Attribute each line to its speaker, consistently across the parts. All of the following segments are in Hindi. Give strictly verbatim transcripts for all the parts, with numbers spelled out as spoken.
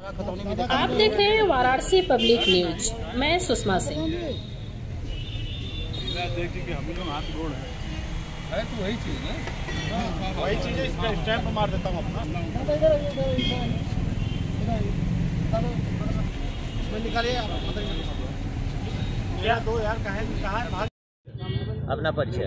Speaker 1: आप देख रहे हैं वाराणसी पब्लिक न्यूज। मैं सुषमा सिंह।
Speaker 2: है तो वही चीज है,
Speaker 3: वही चीज है। इसका स्टैंप मार देता हूँ अपना। निकालिए यार, दो यार कहाँ
Speaker 4: अपना परिचय।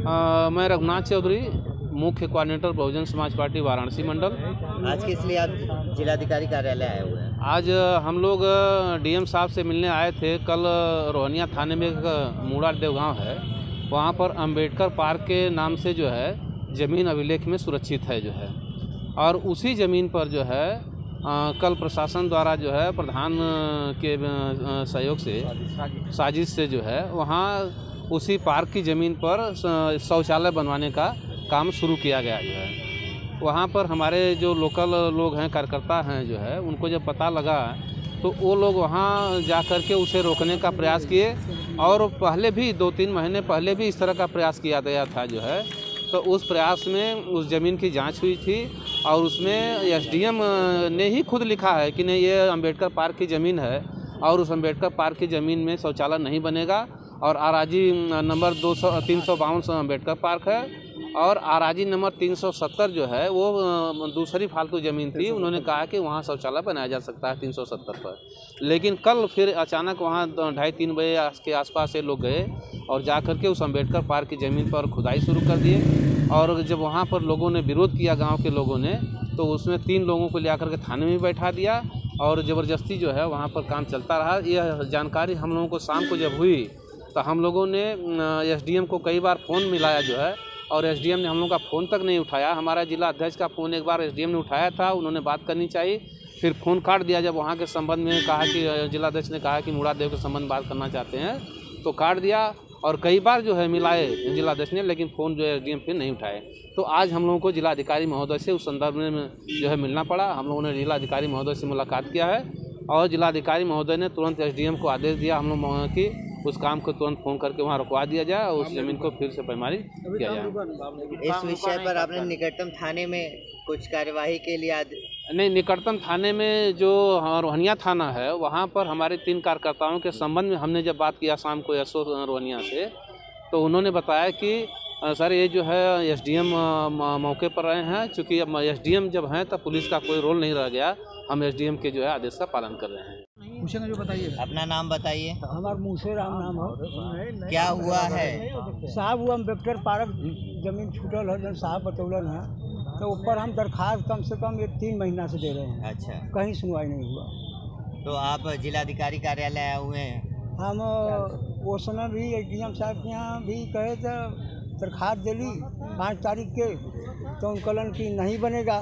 Speaker 5: मैं रघुनाथ चौधरी, मुख्य कोऑर्डिनेटर बहुजन समाज पार्टी वाराणसी मंडल।
Speaker 4: आज किस लिए आप जिलाधिकारी कार्यालय आए हुए हैं?
Speaker 5: आज हम लोग डीएम साहब से मिलने आए थे। कल रोहनिया थाने में एक मूड़ा देवगांव है, वहाँ पर अंबेडकर पार्क के नाम से जो है ज़मीन अभिलेख में सुरक्षित है जो है, और उसी ज़मीन पर जो है आ, कल प्रशासन द्वारा जो है प्रधान के सहयोग से साजिश से जो है वहाँ उसी पार्क की ज़मीन पर शौचालय बनवाने का काम शुरू किया गया जो है। वहाँ पर हमारे जो लोकल लोग हैं, कार्यकर्ता हैं जो है, उनको जब पता लगा तो वो लोग वहाँ जा कर के उसे रोकने का प्रयास किए, और पहले भी दो तीन महीने पहले भी इस तरह का प्रयास किया गया था जो है। तो उस प्रयास में उस ज़मीन की जांच हुई थी, और उसमें एसडीएम ने ही खुद लिखा है कि नहीं, ये अंबेडकर पार्क की ज़मीन है और उस अंबेडकर पार्क की ज़मीन में शौचालय नहीं बनेगा। और आराजी नंबर दो सौ तीन सौ बावन अम्बेडकर पार्क है, और आराजी नंबर तीन सौ सत्तर जो है वो दूसरी फालतू ज़मीन थी। उन्होंने कहा कि वहाँ शौचालय बनाया जा सकता है तीन सौ सत्तर पर। लेकिन कल फिर अचानक वहाँ ढाई तीन बजे के आसपास से लोग गए और जा कर के उस अम्बेडकर पार्क की ज़मीन पर खुदाई शुरू कर दिए। और जब वहाँ पर लोगों ने विरोध किया, गाँव के लोगों ने, तो उसमें तीन लोगों को ले आकर के थाने में बैठा दिया, और ज़बरदस्ती जो है वहाँ पर काम चलता रहा। यह जानकारी हम लोगों को शाम को जब हुई तो हम लोगों ने एसडीएम को कई बार फ़ोन मिलाया जो है, और एसडीएम ने हम लोगों का फ़ोन तक नहीं उठाया। हमारा जिला अध्यक्ष का फ़ोन एक बार एसडीएम ने उठाया था, उन्होंने बात करनी चाहिए, फिर फ़ोन काट दिया। जब वहाँ के संबंध में कहा कि जिला अध्यक्ष ने कहा कि मूड़ा देव के संबंध बात करना चाहते हैं, तो काट दिया। और कई बार जो है मिलाए जिला अध्यक्ष ने, लेकिन फ़ोन जो है एसडीएम फिर नहीं उठाए। तो आज हम लोगों को जिलाधिकारी महोदय से उस संदर्भ में जो है मिलना पड़ा। हम लोगों ने जिलाधिकारी महोदय से मुलाकात किया है, और जिलाधिकारी महोदय ने तुरंत एसडीएम को आदेश दिया हम लोग की उस काम को तुरंत फोन करके वहाँ रुकवा दिया जाए और उस जमीन को फिर से पैमारी किया जाए।
Speaker 4: इस विषय पर आपने निकटतम थाने में कुछ कार्यवाही के लिए आद...
Speaker 5: नहीं, निकटतम थाने में जो रोहनिया थाना है, वहाँ पर हमारे तीन कार्यकर्ताओं के संबंध में हमने जब बात किया शाम को एसओ रोहनिया से, तो उन्होंने बताया कि सर ये जो है एसडीएम मौके पर रहे हैं, चूँकि अब एसडीएम जब हैं तब पुलिस का कोई रोल नहीं रह गया, हम एसडीएम के जो है आदेश का पालन कर रहे हैं।
Speaker 3: पूछेंगे जो बताइए।
Speaker 4: अपना नाम बताइए।
Speaker 6: हमारा मूसे राम नाम है।
Speaker 4: क्या हुआ है
Speaker 6: साहब? वो अम्बेडकर पार्क जमीन छूटल है, जन साहब बतौलन है, तो ऊपर हम दरखास्त कम से कम एक तीन महीना से दे रहे हैं।
Speaker 4: अच्छा,
Speaker 6: कहीं सुनवाई नहीं हुआ।
Speaker 4: तो आप जिलाधिकारी कार्यालय आए हुए हैं?
Speaker 6: हम वो समय भी एसडीएम साहब के यहाँ भी कहे थे, दरखास्त दिली पाँच तारीख के, तो उनकलन की नहीं बनेगा,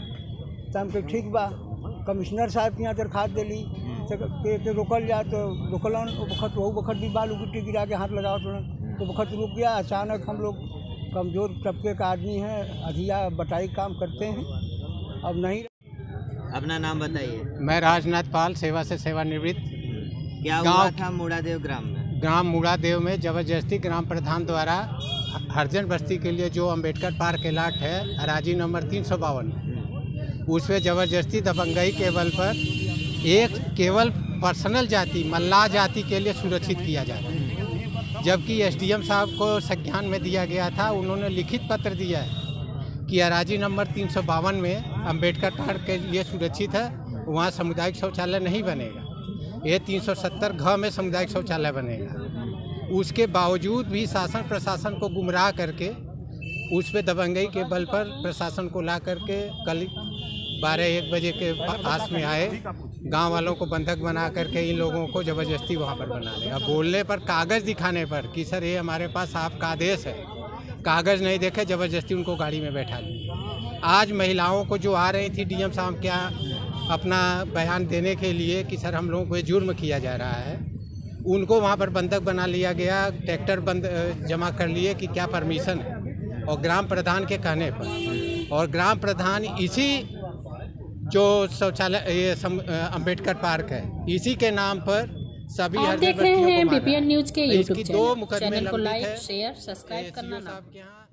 Speaker 6: तो हम कहे ठीक बा। कमिश्नर साहब के यहाँ दरखास्त दिली तो रोकल जाए, तो रोकलन वक्त वही वक्त भी बालू गिट्टी गिरा के हाथ लगाओ, तो वक्त रुक गया। अचानक हम लोग कमज़ोर तबके का आदमी हैं, अधिया बटाई काम करते हैं, अब नहीं।
Speaker 4: अपना नाम बताइए।
Speaker 7: मैं राजनाथ पाल, सेवा से सेवानिवृत्त।
Speaker 4: क्या हुआ था मूड़ादेव ग्राम में? ग्राम
Speaker 7: मूड़ादेव में जबरदस्ती ग्राम प्रधान द्वारा हरजन बस्ती के लिए जो अंबेडकर पार्क के लाट है अराजी नंबर तीन सौ बावन, उसमें ज़बरदस्ती दबंगई के बल पर एक केवल पर्सनल जाति मल्लाह जाति के लिए सुरक्षित किया जा रहा है, जबकि एसडीएम साहब को संज्ञान में दिया गया था। उन्होंने लिखित पत्र दिया है कि अराजी नंबर तीन सौ बावन में अंबेडकर पार्क के लिए सुरक्षित है, वहाँ सामुदायिक शौचालय नहीं बनेगा। ये तीन सौ सत्तर घ में सामुदायिक शौचालय बनेगा। उसके बावजूद भी शासन प्रशासन को गुमराह करके उस पर दबंगई के बल पर प्रशासन को ला करके कल बारह एक बजे के आस में आए, गांव वालों को बंधक बना करके इन लोगों को ज़बरदस्ती वहां पर बना लिया। बोलने पर, कागज़ दिखाने पर कि सर ये हमारे पास आपका आदेश है, कागज़ नहीं देखे, ज़बरदस्ती उनको गाड़ी में बैठा लिया। आज महिलाओं को जो आ रही थी डीएम साहब के यहाँ अपना बयान देने के लिए कि सर हम लोगों को जुर्म किया जा रहा है, उनको वहाँ पर बंधक बना लिया गया। ट्रैक्टर बंद जमा कर लिए कि क्या परमिशन है, और ग्राम प्रधान के कहने पर, और ग्राम प्रधान इसी जो शौचालय ये अम्बेडकर पार्क है इसी के नाम पर सभी
Speaker 1: आप देख रहे हैं बीपीएन न्यूज के यूट्यूब चैनल। चैनल को लाइक शेयर सब्सक्राइब करना ना।